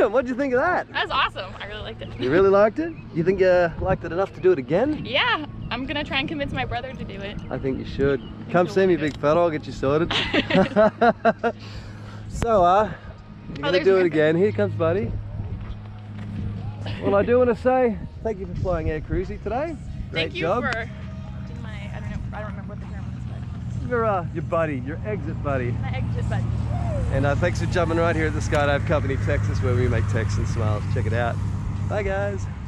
awesome. What did you think of that? That was awesome. I really liked it. You really liked it? You think you liked it enough to do it again? Yeah, I'm gonna try and convince my brother to do it. I think you should. Come see me, big fella. I'll get you sorted. So, you're gonna do it again. Here comes Buddy. Well, I do want to say thank you for flying Air Cruisy today. Great job. Thank you for doing my, I don't remember what the term was, but Your buddy, your exit buddy. my exit buddy. And thanks for jumping right here at the Skydive Company, Texas, where we make texts and smiles. Check it out. Bye, guys.